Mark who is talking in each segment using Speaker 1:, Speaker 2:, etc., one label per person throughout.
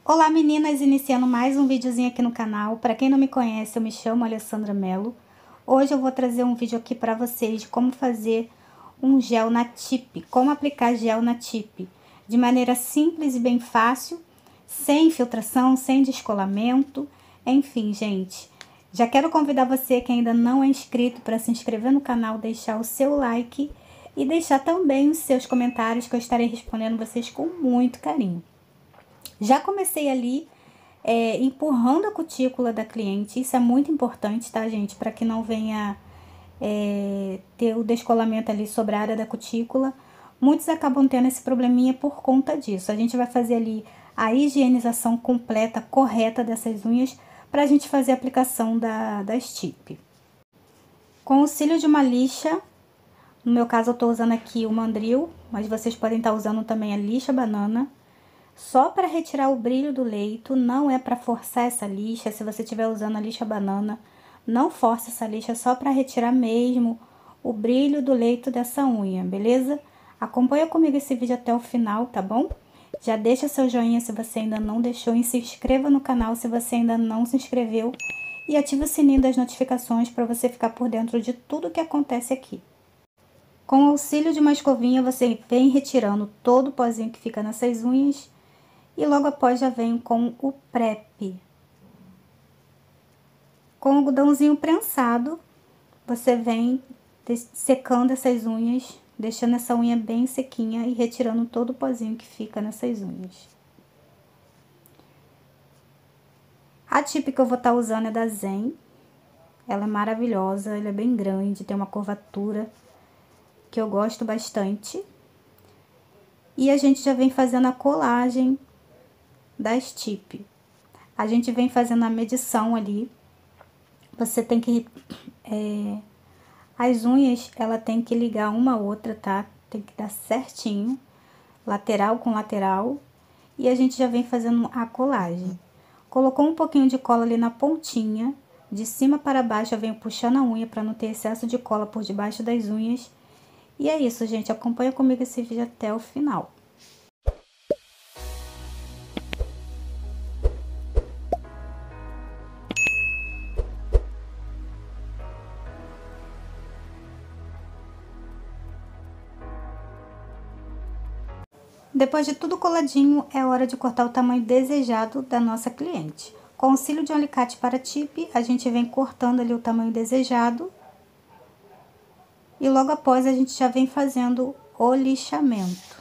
Speaker 1: Olá meninas, iniciando mais um videozinho aqui no canal. Para quem não me conhece, eu me chamo Alessandra Mello. Hoje eu vou trazer um vídeo aqui para vocês de como fazer um gel na tip, como aplicar gel na tip, de maneira simples e bem fácil, sem infiltração, sem descolamento, enfim, gente. Já quero convidar você que ainda não é inscrito para se inscrever no canal, deixar o seu like e deixar também os seus comentários que eu estarei respondendo vocês com muito carinho. Já comecei ali empurrando a cutícula da cliente, isso é muito importante, tá, gente? Para que não venha ter o descolamento ali sobre a área da cutícula. Muitos acabam tendo esse probleminha por conta disso. A gente vai fazer ali a higienização completa, correta dessas unhas, para a gente fazer a aplicação das tip. Com o auxílio de uma lixa, no meu caso eu tô usando aqui o mandril, mas vocês podem estar usando também a lixa banana. Só para retirar o brilho do leito, não é para forçar essa lixa. Se você estiver usando a lixa banana, não force essa lixa, só para retirar mesmo o brilho do leito dessa unha, beleza? Acompanha comigo esse vídeo até o final, tá bom? Já deixa seu joinha se você ainda não deixou e se inscreva no canal se você ainda não se inscreveu. E ative o sininho das notificações para você ficar por dentro de tudo que acontece aqui. Com o auxílio de uma escovinha, você vem retirando todo o pozinho que fica nessas unhas. E logo após já venho com o prep. Com o algodãozinho prensado, você vem secando essas unhas, deixando essa unha bem sequinha e retirando todo o pozinho que fica nessas unhas. A tip que eu vou estar usando é da Zen. Ela é maravilhosa, ela é bem grande, tem uma curvatura que eu gosto bastante. E a gente já vem fazendo a colagem das tip. A gente vem fazendo a medição ali. Você tem que... as unhas, ela tem que ligar uma a outra, tá? Tem que dar certinho, lateral com lateral. E a gente já vem fazendo a colagem. Colocou um pouquinho de cola ali na pontinha. De cima para baixo eu venho puxando a unha para não ter excesso de cola por debaixo das unhas. E é isso, gente. Acompanha comigo esse vídeo até o final. Depois de tudo coladinho, é hora de cortar o tamanho desejado da nossa cliente. Com o auxílio de um alicate para tip, a gente vem cortando ali o tamanho desejado. E logo após, a gente já vem fazendo o lixamento.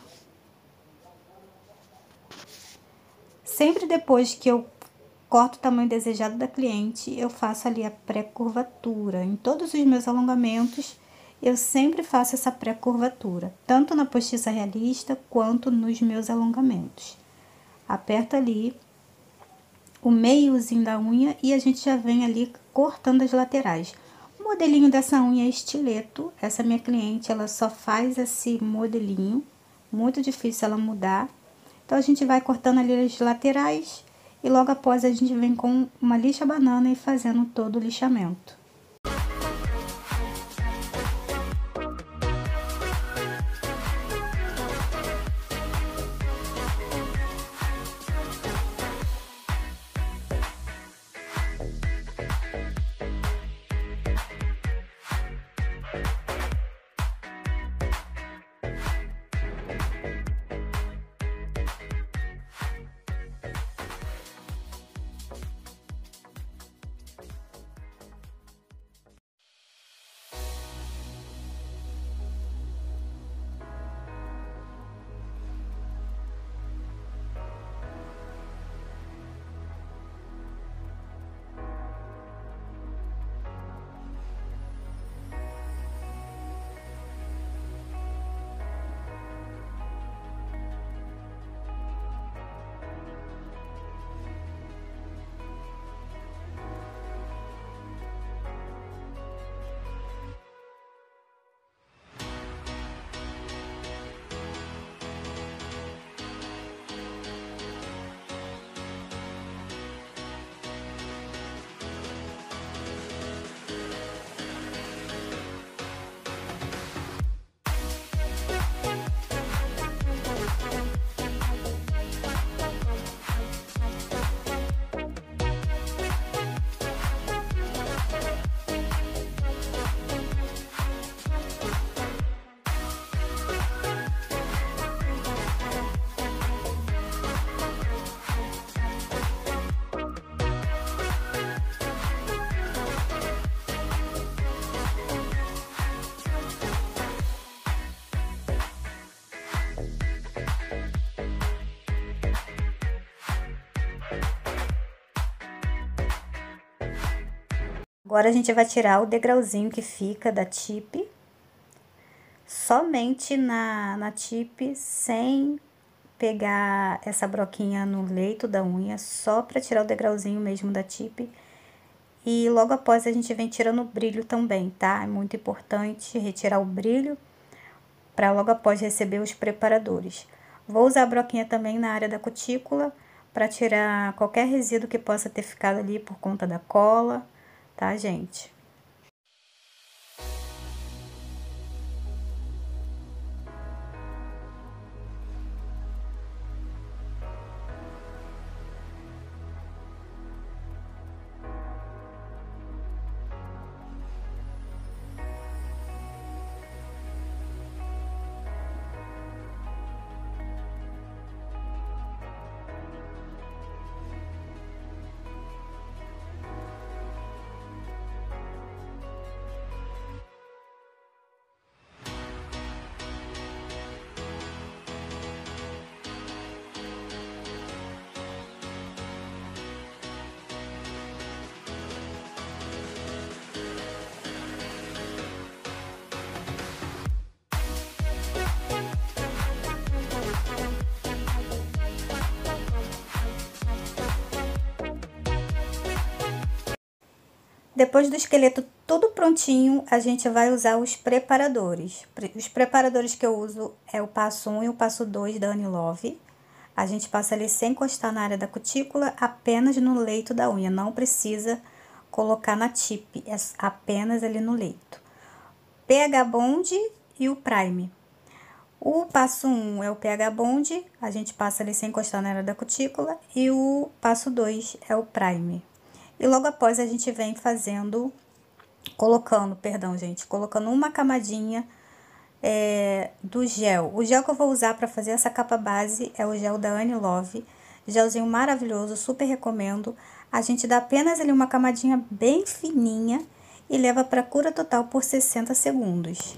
Speaker 1: Sempre depois que eu corto o tamanho desejado da cliente, eu faço ali a pré-curvatura. Em todos os meus alongamentos, eu sempre faço essa pré-curvatura, tanto na postiça realista quanto nos meus alongamentos. Aperto ali o meiozinho da unha e a gente já vem ali cortando as laterais. O modelinho dessa unha é estileto. Essa minha cliente, ela só faz esse modelinho, muito difícil ela mudar. Então, a gente vai cortando ali as laterais e logo após a gente vem com uma lixa banana e fazendo todo o lixamento. Agora a gente vai tirar o degrauzinho que fica da tip, somente na tip, sem pegar essa broquinha no leito da unha, só para tirar o degrauzinho mesmo da tip. E logo após a gente vem tirando o brilho também, tá? É muito importante retirar o brilho para logo após receber os preparadores. Vou usar a broquinha também na área da cutícula para tirar qualquer resíduo que possa ter ficado ali por conta da cola, tá, gente? Depois do esqueleto tudo prontinho, a gente vai usar os preparadores. Os preparadores que eu uso é o passo 1 e o passo 2 da Annie Love. A gente passa ali sem encostar na área da cutícula, apenas no leito da unha. Não precisa colocar na tip, é apenas ali no leito. pH Bond e o Prime. O passo 1 é o pH Bond, a gente passa ali sem encostar na área da cutícula. E o passo 2 é o Prime. E logo após a gente vem colocando uma camadinha do gel. O gel que eu vou usar para fazer essa capa base é o gel da Annie Love. Gelzinho maravilhoso, super recomendo. A gente dá apenas ali uma camadinha bem fininha e leva para cura total por 60 segundos.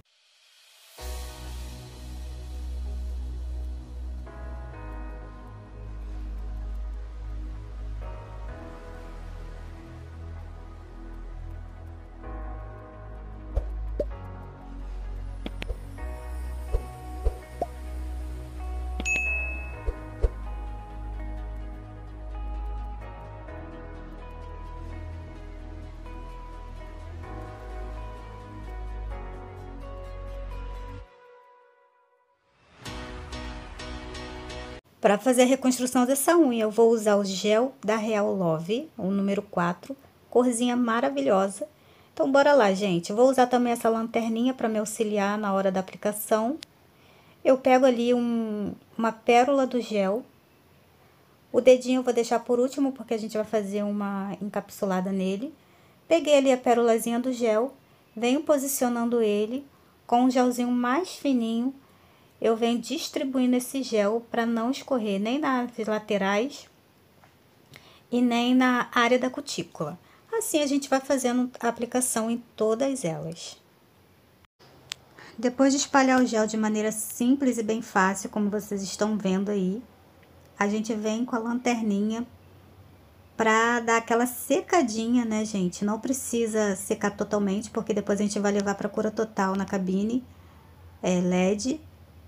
Speaker 1: Para fazer a reconstrução dessa unha, eu vou usar o gel da Real Love, o número 4, corzinha maravilhosa. Então, bora lá, gente. Eu vou usar também essa lanterninha para me auxiliar na hora da aplicação. Eu pego ali uma pérola do gel. O dedinho eu vou deixar por último, porque a gente vai fazer uma encapsulada nele. Peguei ali a pérolazinha do gel, venho posicionando ele com um gelzinho mais fininho. Eu venho distribuindo esse gel para não escorrer nem nas laterais e nem na área da cutícula. Assim a gente vai fazendo a aplicação em todas elas. Depois de espalhar o gel de maneira simples e bem fácil, como vocês estão vendo aí, a gente vem com a lanterninha para dar aquela secadinha, né, gente? Não precisa secar totalmente, porque depois a gente vai levar para cura total na cabine LED.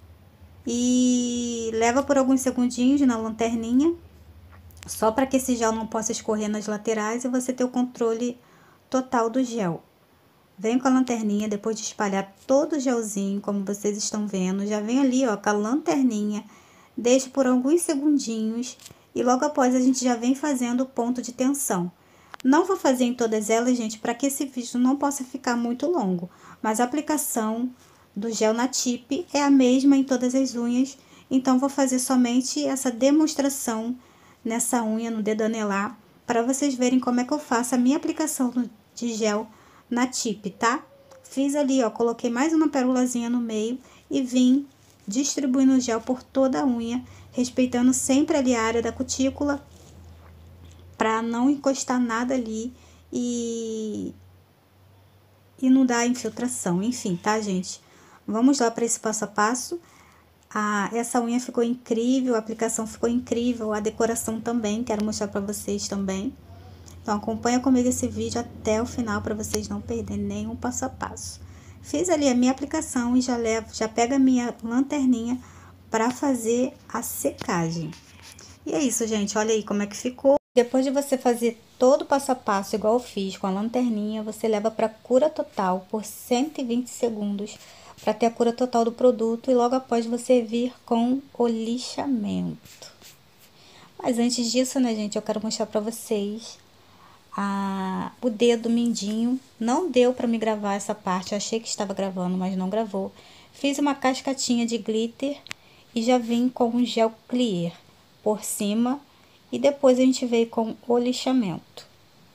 Speaker 1: E leva por alguns segundinhos na lanterninha, só para que esse gel não possa escorrer nas laterais e você ter o controle total do gel. Vem com a lanterninha, depois de espalhar todo o gelzinho, como vocês estão vendo, já vem ali, ó, com a lanterninha, deixa por alguns segundinhos e logo após a gente já vem fazendo o ponto de tensão. Não vou fazer em todas elas, gente, para que esse vídeo não possa ficar muito longo, mas a aplicação do gel na tip é a mesma em todas as unhas, então vou fazer somente essa demonstração nessa unha, no dedo anelar, para vocês verem como é que eu faço a minha aplicação de gel na tip, tá? Fiz ali, ó, coloquei mais uma pérolazinha no meio e vim distribuindo o gel por toda a unha, respeitando sempre ali a área da cutícula, para não encostar nada ali e não dar infiltração, enfim, tá, gente? Vamos lá para esse passo a passo. Essa unha ficou incrível, a aplicação ficou incrível, a decoração também, quero mostrar para vocês também. Então acompanha comigo esse vídeo até o final para vocês não perderem nenhum passo a passo. Fiz ali a minha aplicação e já pega a minha lanterninha para fazer a secagem. E é isso, gente, olha aí como é que ficou. Depois de você fazer todo o passo a passo igual eu fiz com a lanterninha, você leva para cura total por 120 segundos para ter a cura total do produto e logo após você vir com o lixamento. Mas antes disso, né, gente, eu quero mostrar para vocês o dedo mindinho. Não deu para me gravar essa parte, eu achei que estava gravando, mas não gravou. Fiz uma cascatinha de glitter e já vim com um gel clear por cima e depois a gente veio com o lixamento.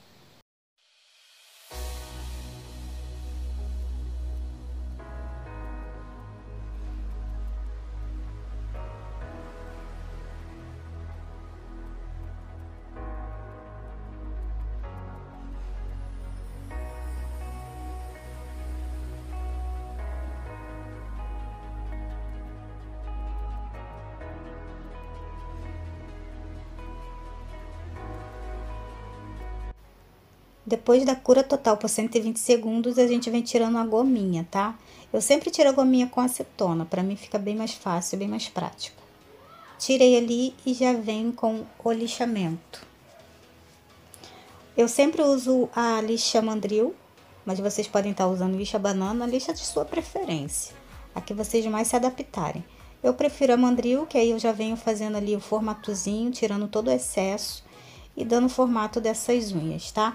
Speaker 1: Depois da cura total por 120 segundos, a gente vem tirando a gominha, tá? Eu sempre tiro a gominha com acetona, pra mim fica bem mais fácil, bem mais prático. Tirei ali e já vem com o lixamento. Eu sempre uso a lixa mandril, mas vocês podem estar usando lixa banana, a lixa de sua preferência, a que vocês mais se adaptarem. Eu prefiro a mandril, que aí eu já venho fazendo ali o formatozinho, tirando todo o excesso e dando o formato dessas unhas, tá?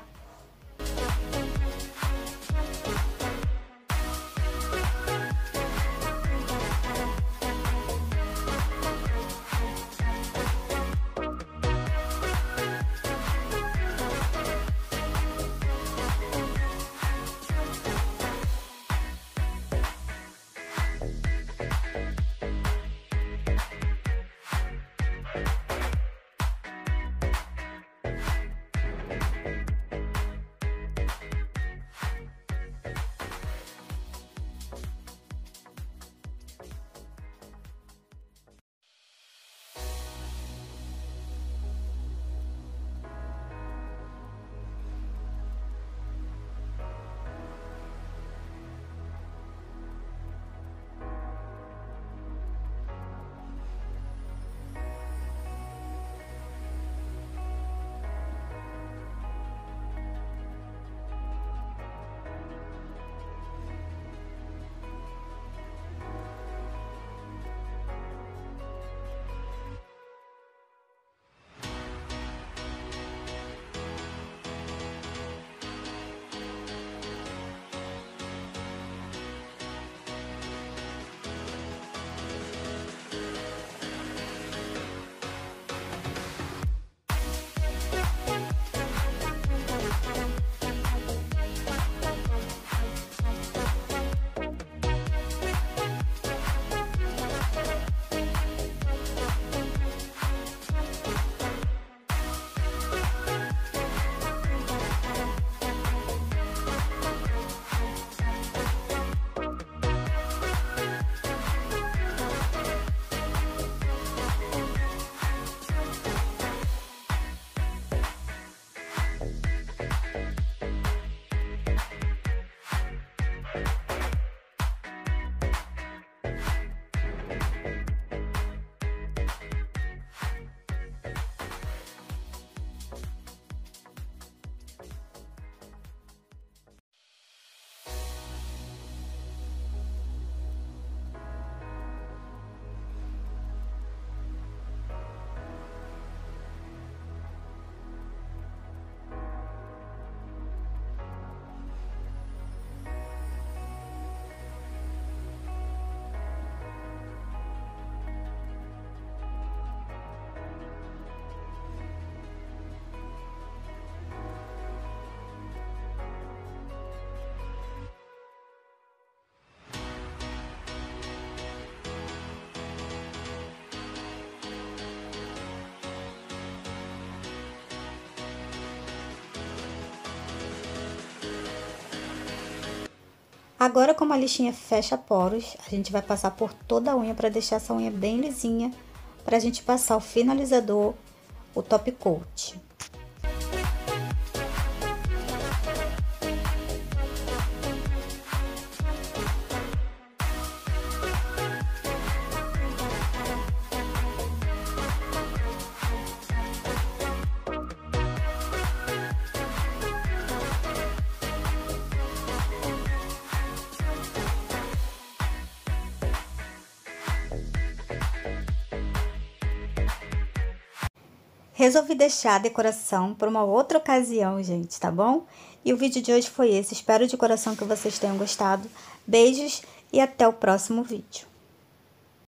Speaker 1: Agora, como a lixinha fecha poros, a gente vai passar por toda a unha para deixar essa unha bem lisinha, para a gente passar o finalizador, o top coat. Resolvi deixar a decoração para uma outra ocasião, gente, tá bom? E o vídeo de hoje foi esse. Espero de coração que vocês tenham gostado. Beijos e até o próximo vídeo.